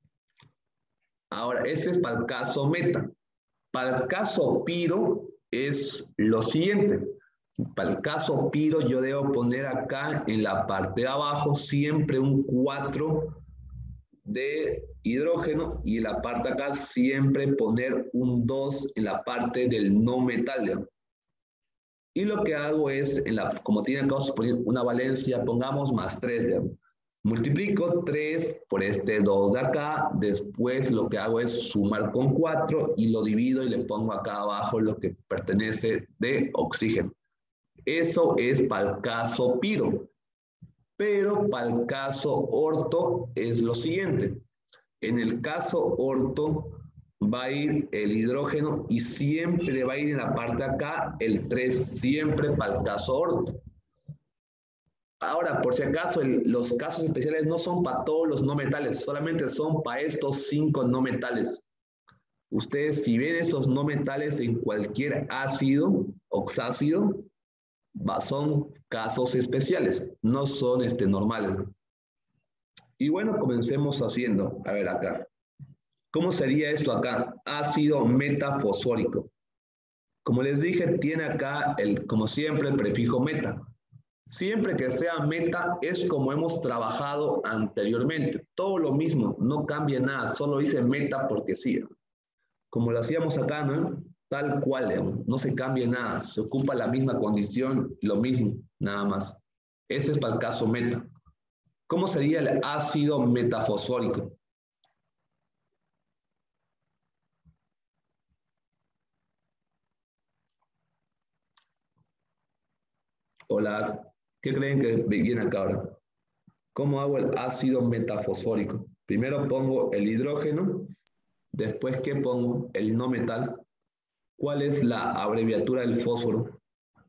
Ahora, ese es para el caso meta. Para el caso piro es lo siguiente. Para el caso piro yo debo poner acá en la parte de abajo siempre un cuatro de hidrógeno y en la parte de acá siempre poner un dos en la parte del no metal. ¿no? Y lo que hago es, en la, como tiene acá una valencia, pongamos más tres. ¿no? Multiplico tres por este dos de acá, después lo que hago es sumar con cuatro y lo divido y le pongo acá abajo lo que pertenece de oxígeno. Eso es para el caso piro. Pero para el caso orto es lo siguiente. En el caso orto va a ir el hidrógeno y siempre va a ir en la parte de acá el tres, siempre para el caso orto. Ahora, por si acaso, el, los casos especiales no son para todos los no metales, solamente son para estos cinco no metales. Ustedes, si ven estos no metales en cualquier ácido, oxácido, son casos especiales, no son este, normales. Y bueno, comencemos haciendo, a ver acá. ¿Cómo sería esto acá? Ácido metafosfórico. Como les dije, tiene acá, el, como siempre, el prefijo meta. Siempre que sea meta es como hemos trabajado anteriormente. Todo lo mismo, no cambia nada, solo dice meta porque sí. Como lo hacíamos acá, ¿no? Tal cual, no se cambia nada, se ocupa la misma condición, lo mismo, nada más. Ese es para el caso meta. ¿Cómo sería el ácido metafosfórico? Hola, ¿qué creen que viene acá ahora? ¿Cómo hago el ácido metafosfórico? Primero pongo el hidrógeno, después ¿qué pongo? El no metal. ¿Cuál es la abreviatura del fósforo?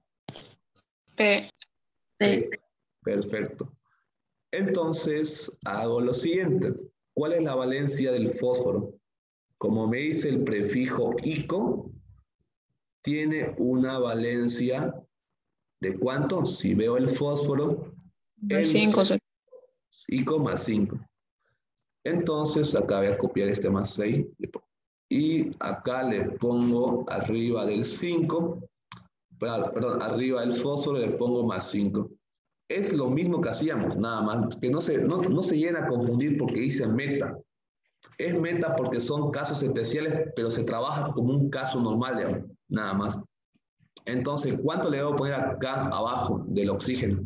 P. P. Perfecto. Entonces hago lo siguiente. ¿Cuál es la valencia del fósforo? Como me dice el prefijo ico, tiene una valencia ¿de cuánto? Si veo el fósforo, el cinco. ico más cinco. Entonces acá voy a copiar este más seis y acá le pongo arriba del cinco, perdón, arriba del fósforo le pongo más cinco. Es lo mismo que hacíamos, nada más, que no se, no, no se llena a confundir porque dice meta. Es meta porque son casos especiales, pero se trabaja como un caso normal, digamos, nada más. Entonces, ¿cuánto le debo poner acá abajo del oxígeno?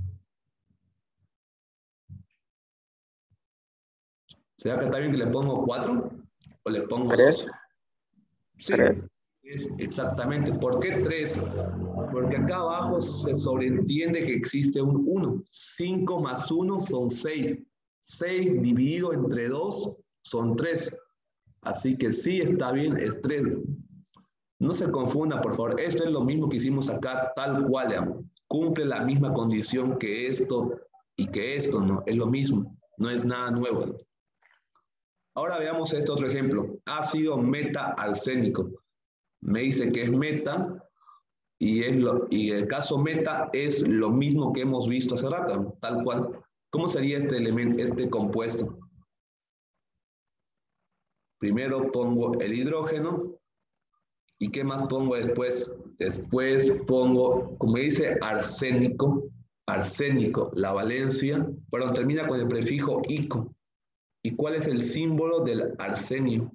¿Será que está bien que le pongo cuatro? ¿O le pongo Tres. dos? Sí, Tres. es exactamente. ¿Por qué tres? Porque acá abajo se sobreentiende que existe un uno. cinco más uno son seis. seis dividido entre dos son tres. Así que sí está bien, es tres. No se confunda, por favor. Esto es lo mismo que hicimos acá, tal cual. Digamos. Cumple la misma condición que esto y que esto, ¿no? Es lo mismo. No es nada nuevo, ¿no? Ahora veamos este otro ejemplo. Ácido meta-arsénico. Me dice que es meta y, es lo, y el caso meta es lo mismo que hemos visto hace rato, tal cual. ¿Cómo sería este elemento, este compuesto? Primero pongo el hidrógeno. ¿Y qué más pongo después? Después pongo, como dice, arsénico. Arsénico, la valencia. Perdón, termina con el prefijo ico. ¿Y cuál es el símbolo del arsenio?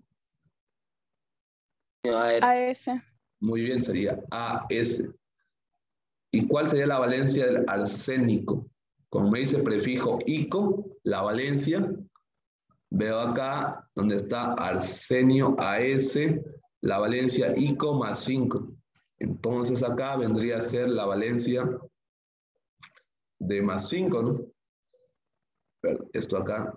A S. Muy bien, sería A S. ¿Y cuál sería la valencia del arsénico? Como me dice prefijo ico, la valencia. Veo acá donde está arsenio A S, la valencia ico más cinco. Entonces acá vendría a ser la valencia de más cinco, ¿no? Pero esto acá.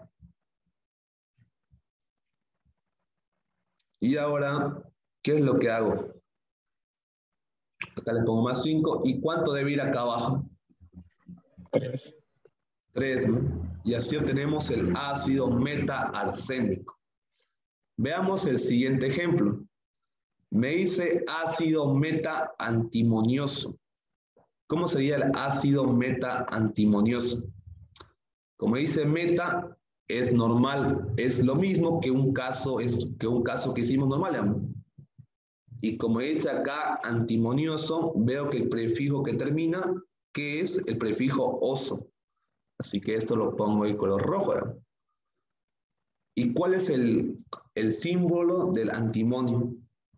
Y ahora, ¿qué es lo que hago? Acá le pongo más cinco. ¿Y cuánto debe ir acá abajo? Tres. tres, ¿no? Y así obtenemos el ácido meta-arsénico. Veamos el siguiente ejemplo. Me dice ácido meta-antimonioso. ¿Cómo sería el ácido meta-antimonioso? Como dice meta, es normal. Es lo mismo que un caso, es, que un caso que hicimos normal, ¿no? Y como dice acá antimonioso, veo que el prefijo que termina, que es el prefijo oso. Así que esto lo pongo en color rojo, ¿no? ¿Y cuál es el, el símbolo del antimonio?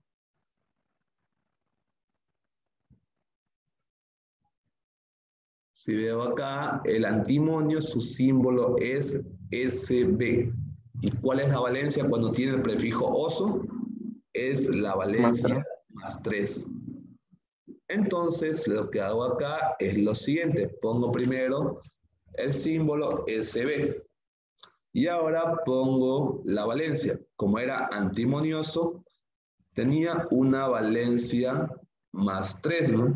Si veo acá, el antimonio, su símbolo es S B. ¿Y cuál es la valencia cuando tiene el prefijo oso? Es la valencia más tres. Entonces, lo que hago acá es lo siguiente. Pongo primero el símbolo S B. Y ahora pongo la valencia. Como era antimonioso, tenía una valencia más tres, ¿no?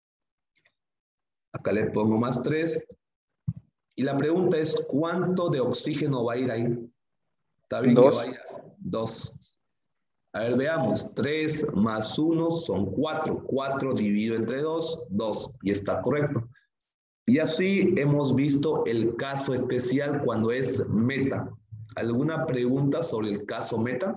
Acá le pongo más tres. Y la pregunta es, ¿cuánto de oxígeno va a ir ahí? Está bien Dos. que vaya dos. A ver, veamos. tres más uno son cuatro. cuatro dividido entre dos, dos. Y está correcto. Y así hemos visto el caso especial cuando es meta. ¿Alguna pregunta sobre el caso meta?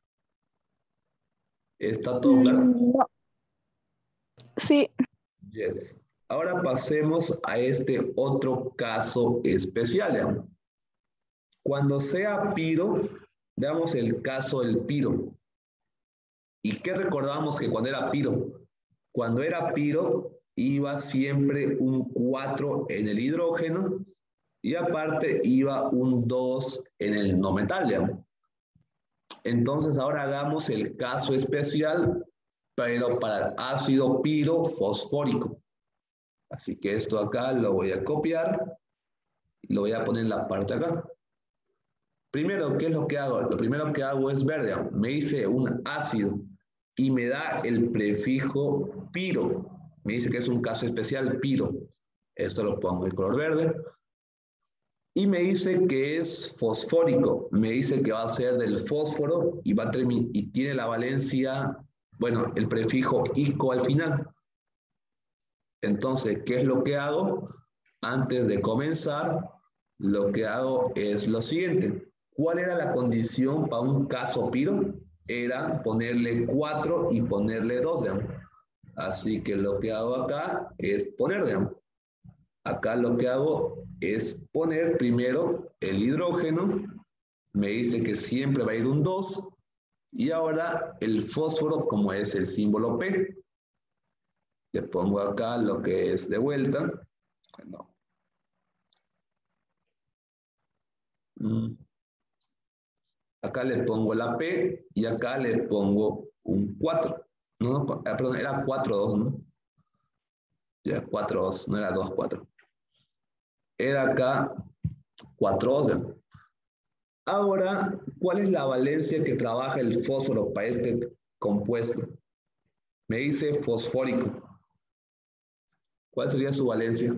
¿Está todo claro? No. Sí. Yes. Ahora pasemos a este otro caso especial. ¿eh? Cuando sea piro, veamos el caso del piro. ¿Y qué recordamos que cuando era piro? Cuando era piro, iba siempre un cuatro en el hidrógeno y aparte iba un dos en el no metal, digamos. Entonces ahora hagamos el caso especial, pero para ácido pirofosfórico. Así que esto acá lo voy a copiar y lo voy a poner en la parte de acá. Primero, ¿qué es lo que hago? Lo primero que hago es ver, digamos, me dice un ácido y me da el prefijo piro. Me dice que es un caso especial piro. Esto lo pongo en color verde. Y me dice que es fosfórico. Me dice que va a ser del fósforo y, va a y tiene la valencia, bueno, el prefijo ico al final. Entonces, ¿qué es lo que hago? Antes de comenzar, lo que hago es lo siguiente. ¿Cuál era la condición para un caso piro? Era ponerle cuatro y ponerle dos, digamos. Así que lo que hago acá es poner, digamos. Acá lo que hago es poner primero el hidrógeno. Me dice que siempre va a ir un dos. Y ahora el fósforo, como es el símbolo P. Le pongo acá lo que es de vuelta. No. Acá le pongo la P y acá le pongo un cuatro. No, perdón, era cuatro dos, ¿no? Ya, cuatro dos, no era dos cuatro. Era acá cuatro dos. Ahora, ¿cuál es la valencia que trabaja el fósforo para este compuesto? Me dice fosfórico. ¿Cuál sería su valencia?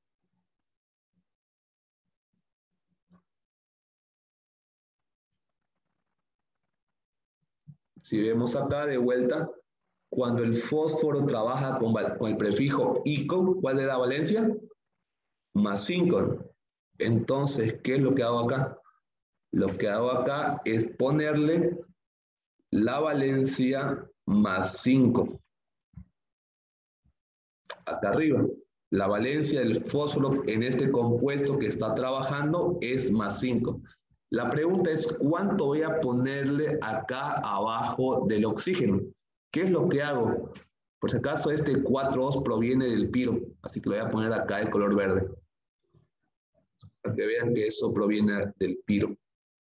Si vemos acá de vuelta, cuando el fósforo trabaja con, con el prefijo ico, ¿cuál es la valencia? Más cinco. Entonces, ¿qué es lo que hago acá? Lo que hago acá es ponerle la valencia más cinco. Acá arriba. La valencia del fósforo en este compuesto que está trabajando es más cinco. La pregunta es, ¿cuánto voy a ponerle acá abajo del oxígeno? ¿Qué es lo que hago? Por si acaso este cuatro dos proviene del piro, así que lo voy a poner acá de color verde. Para que vean que eso proviene del piro.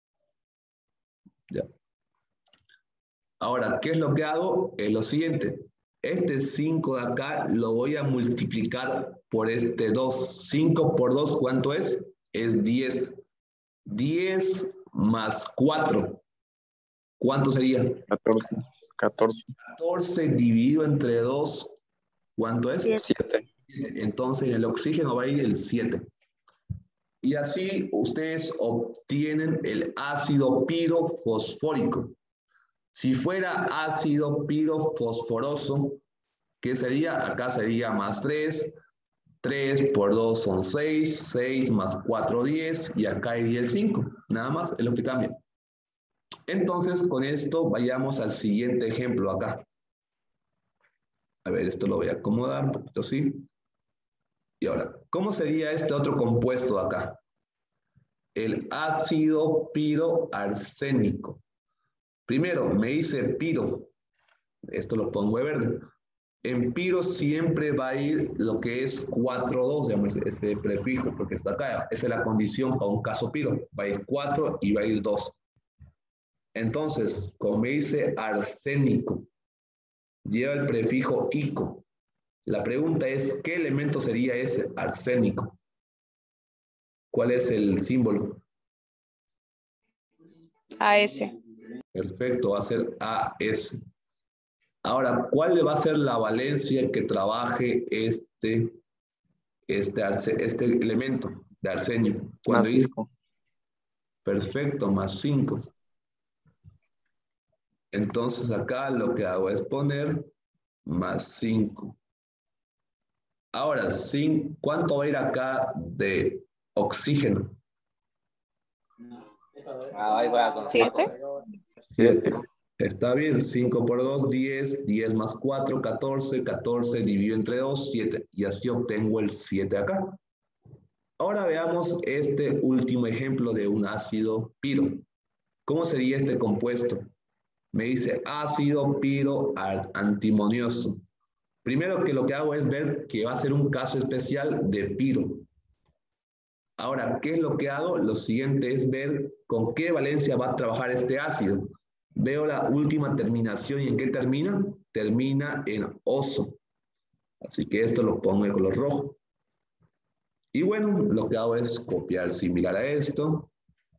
Ya. Ahora, ¿qué es lo que hago? Es lo siguiente. Este cinco de acá lo voy a multiplicar por este dos. cinco por dos, ¿cuánto es? Es diez. diez más cuatro. ¿Cuánto sería? catorce. catorce. catorce dividido entre dos. ¿Cuánto es? siete. Entonces, en el oxígeno va a ir el siete. Y así ustedes obtienen el ácido pirofosfórico. Si fuera ácido pirofosforoso, ¿qué sería? Acá sería más tres. tres por dos son seis. seis más cuatro, diez. Y acá iría el cinco. Nada más es lo que cambia. Entonces, con esto vayamos al siguiente ejemplo acá. A ver, esto lo voy a acomodar un poquito así. Y ahora, ¿cómo sería este otro compuesto acá? El ácido piroarsénico. Primero, me dice piro. Esto lo pongo de verde. En piro siempre va a ir lo que es cuatro dos, digamos, ese prefijo, porque está acá. Esa es la condición para un caso piro. Va a ir cuatro y va a ir dos. Entonces, como me dice arsénico, lleva el prefijo ico. La pregunta es, ¿qué elemento sería ese arsénico? ¿Cuál es el símbolo? A S. Perfecto, va a ser A S. Ahora, ¿cuál va a ser la valencia que trabaje este, este, este elemento de arsenio? Cuando dice, perfecto, más cinco. Entonces acá lo que hago es poner más cinco. Ahora, ¿cuánto va a ir acá de oxígeno? ¿Siete? siete. Está bien, cinco por dos, diez, diez más cuatro, catorce, catorce dividido entre dos, siete. Y así obtengo el siete acá. Ahora veamos este último ejemplo de un ácido piro. ¿Cómo sería este compuesto? Me dice ácido piro antimonioso. Primero que lo que hago es ver que va a ser un caso especial de piro. Ahora, ¿qué es lo que hago? Lo siguiente es ver con qué valencia va a trabajar este ácido. Veo la última terminación y ¿en qué termina? Termina en oso. Así que esto lo pongo en color rojo. Y bueno, lo que hago es copiar similar a esto.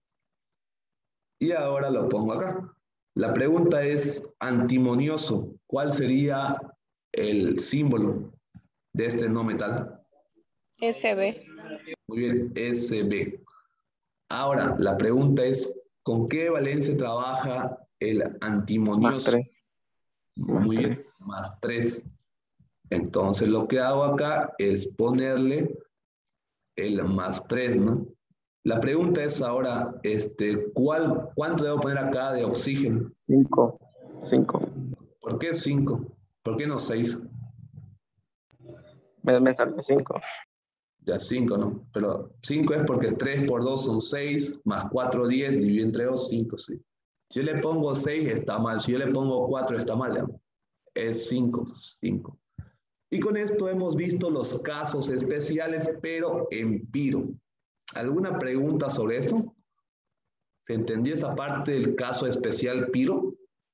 Y ahora lo pongo acá. La pregunta es antimonioso. ¿Cuál sería el símbolo de este no metal? S B. Muy bien, S B. Ahora, la pregunta es, ¿con qué valencia trabaja el Más antimonioso? tres. Más Muy tres. bien, más tres. Entonces lo que hago acá es ponerle el más tres, ¿no? La pregunta es ahora, este, ¿cuál, ¿cuánto debo poner acá de oxígeno? Cinco. Cinco. ¿Por qué cinco? ¿Por qué no seis? Me, me salió cinco. Ya cinco, ¿no? Pero cinco es porque tres por dos son seis, más cuatro, diez, dividido entre dos, cinco, sí. Si yo le pongo seis está mal, si yo le pongo cuatro está mal, ¿ya? Es cinco, cinco. Y con esto hemos visto los casos especiales, pero en piro. ¿Alguna pregunta sobre esto? ¿Se entendió esta parte del caso especial piro?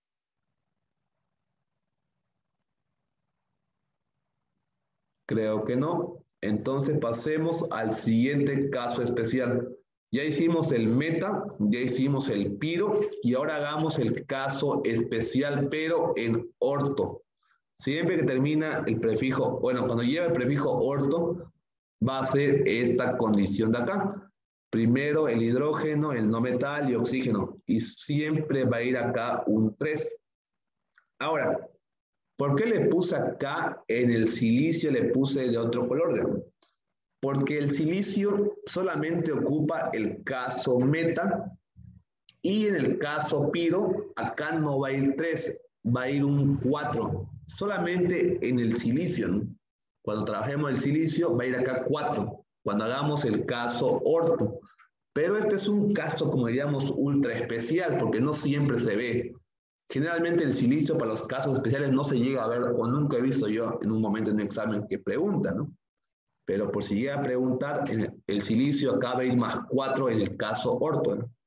Creo que no. Entonces pasemos al siguiente caso especial. Ya hicimos el meta, ya hicimos el piro y ahora hagamos el caso especial, pero en orto. Siempre que termina el prefijo, bueno, cuando lleva el prefijo orto, va a ser esta condición de acá. Primero el hidrógeno, el no metal y oxígeno. Y siempre va a ir acá un tres. Ahora, ¿por qué le puse acá en el silicio, le puse de otro color, digamos? Porque el silicio solamente ocupa el caso meta y en el caso piro, acá no va a ir tres, va a ir un cuatro. Solamente en el silicio, ¿no? Cuando trabajemos el silicio, va a ir acá cuatro, cuando hagamos el caso orto. Pero este es un caso, como diríamos, ultra especial, porque no siempre se ve. Generalmente el silicio para los casos especiales no se llega a ver, o nunca he visto yo en un momento en un examen que pregunta, ¿no? Pero por si llega a preguntar, el silicio acá va a ir más cuatro en el caso orto, ¿no?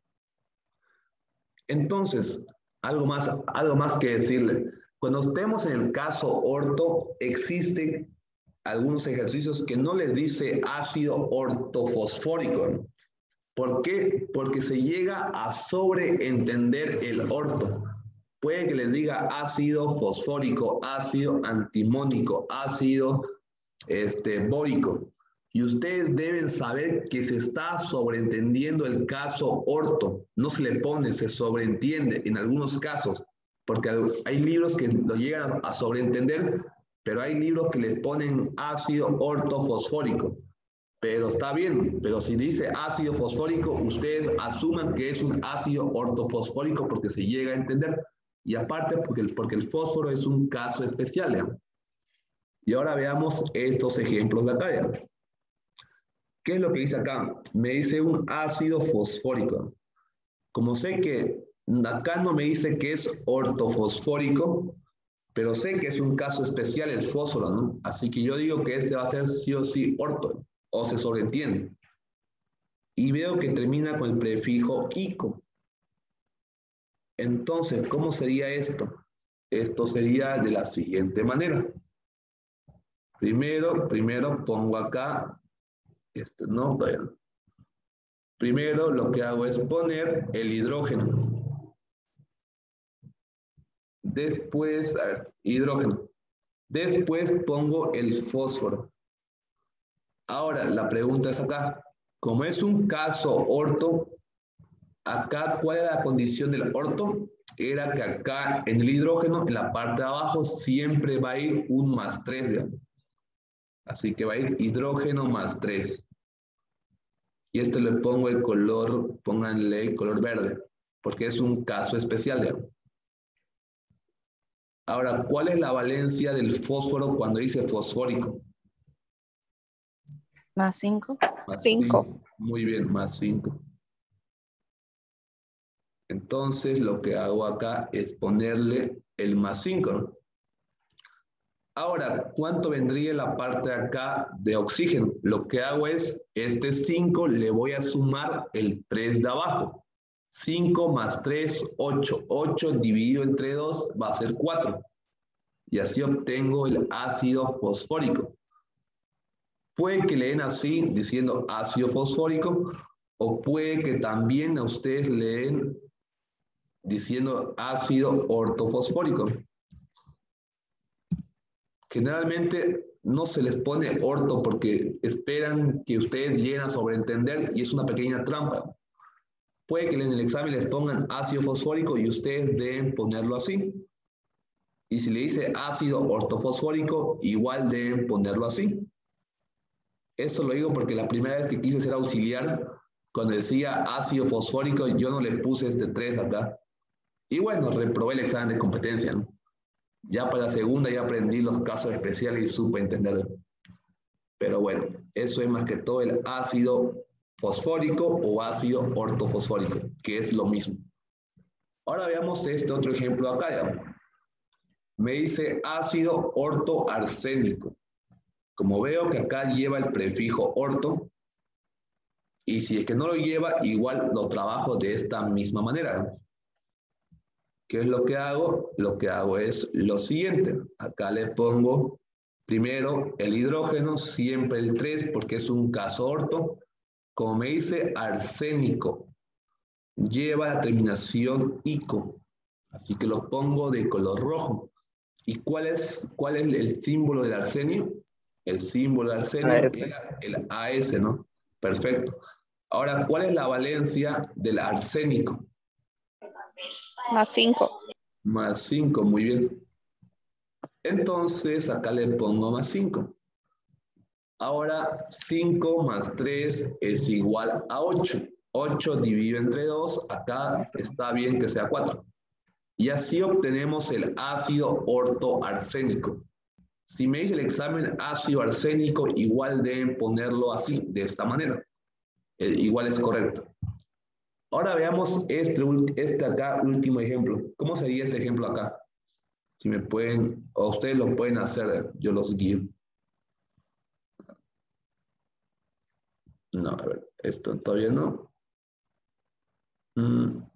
Entonces, algo más, algo más que decirle. Cuando estemos en el caso orto, existen algunos ejercicios que no les dice ácido ortofosfórico, ¿no? ¿Por qué? Porque se llega a sobreentender el orto. Puede que les diga ácido fosfórico, ácido antimónico, ácido este, bórico. Y ustedes deben saber que se está sobreentendiendo el caso orto. No se le pone, se sobreentiende en algunos casos, porque hay libros que lo llegan a sobreentender, pero hay libros que le ponen ácido ortofosfórico. Pero está bien, pero si dice ácido fosfórico, ustedes asuman que es un ácido ortofosfórico porque se llega a entender. Y aparte, porque el, porque el fósforo es un caso especial, ¿ya? Y ahora veamos estos ejemplos de acá, ¿ya? ¿Qué es lo que dice acá? Me dice un ácido fosfórico. Como sé que acá no me dice que es ortofosfórico, pero sé que es un caso especial el fósforo, ¿no? Así que yo digo que este va a ser sí o sí orto, o se sobreentiende. Y veo que termina con el prefijo ico. Entonces, ¿cómo sería esto? Esto sería de la siguiente manera. Primero, primero pongo acá, este no, todavía no. Primero lo que hago es poner el hidrógeno. Después, a ver, hidrógeno. Después pongo el fósforo. Ahora, la pregunta es acá. Como es un caso orto, acá, ¿cuál era la condición del orto? Era que acá en el hidrógeno, en la parte de abajo, siempre va a ir un más tres, digamos. Así que va a ir hidrógeno más tres. Y este le pongo el color, pónganle el color verde, porque es un caso especial, digamos. Ahora, ¿cuál es la valencia del fósforo cuando dice fosfórico? Más cinco. Más Cinco. cinco. Muy bien, más cinco. Entonces, lo que hago acá es ponerle el más cinco, ¿no? Ahora, ¿cuánto vendría la parte de acá de oxígeno? Lo que hago es, este cinco le voy a sumar el tres de abajo. cinco más tres, ocho. ocho dividido entre dos va a ser cuatro. Y así obtengo el ácido fosfórico. Puede que leen así, diciendo ácido fosfórico, o puede que también a ustedes leen diciendo ácido ortofosfórico. Generalmente no se les pone orto porque esperan que ustedes lleguen a sobreentender y es una pequeña trampa. Puede que en el examen les pongan ácido fosfórico y ustedes deben ponerlo así. Y si le dice ácido ortofosfórico, igual deben ponerlo así. Eso lo digo porque la primera vez que quise ser auxiliar, cuando decía ácido fosfórico, yo no le puse este tres acá. Y bueno, reprobé el examen de competencia, ¿no? Ya para la segunda ya aprendí los casos especiales y supe entenderlo. Pero bueno, eso es más que todo el ácido fosfórico o ácido ortofosfórico, que es lo mismo. Ahora veamos este otro ejemplo acá. Ya. Me dice ácido ortoarsénico. Como veo que acá lleva el prefijo orto, y si es que no lo lleva, igual lo trabajo de esta misma manera. ¿Qué es lo que hago? Lo que hago es lo siguiente. Acá le pongo primero el hidrógeno, siempre el tres, porque es un caso orto. Como me dice arsénico, lleva la terminación ico. Así que lo pongo de color rojo. ¿Y cuál es, cuál es el símbolo del arsenio? El símbolo del arsenio A S. era el A S, ¿no? Perfecto. Ahora, ¿cuál es la valencia del arsénico? Más cinco. Más cinco, muy bien. Entonces, acá le pongo más cinco. Ahora, cinco más tres es igual a ocho. ocho dividido entre dos, acá está bien que sea cuatro. Y así obtenemos el ácido ortoarsénico. Si me dice el examen ácido arsénico, igual deben ponerlo así, de esta manera. Eh, igual es correcto. Ahora veamos este, este acá, último ejemplo. ¿Cómo sería este ejemplo acá? Si me pueden, o ustedes lo pueden hacer, yo los guío. No, a ver, esto todavía no. Mm.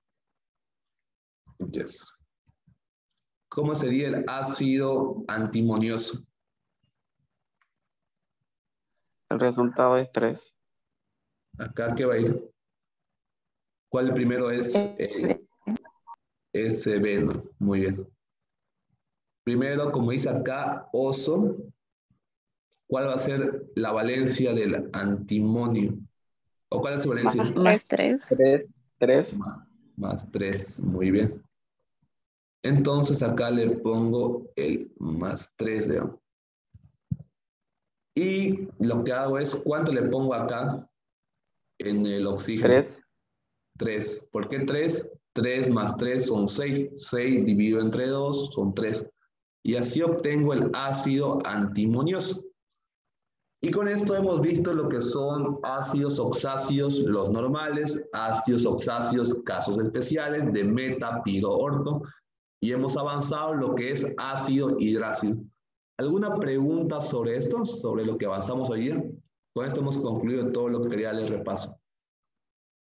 Yes. ¿Cómo sería el ácido antimonioso? El resultado es tres. Acá, ¿qué va a ir? ¿Cuál primero es? Eh, S B, ¿no? Muy bien. Primero, como dice acá, oso. ¿Cuál va a ser la valencia del antimonio? ¿O cuál es su valencia? Más Más tres. tres. tres. tres. Más, más tres, muy bien. Entonces acá le pongo el más tres, digamos. Y lo que hago es, ¿cuánto le pongo acá en el oxígeno? tres. tres. ¿Por qué tres? tres más tres son seis. seis dividido entre dos son tres. Y así obtengo el ácido antimonioso. Y con esto hemos visto lo que son ácidos oxáceos, los normales, ácidos oxáceos, casos especiales de meta, piro, orto. Y hemos avanzado lo que es ácido hidrácido. ¿Alguna pregunta sobre esto? Sobre lo que avanzamos hoy día. Con esto hemos concluido todo lo que quería darles repaso.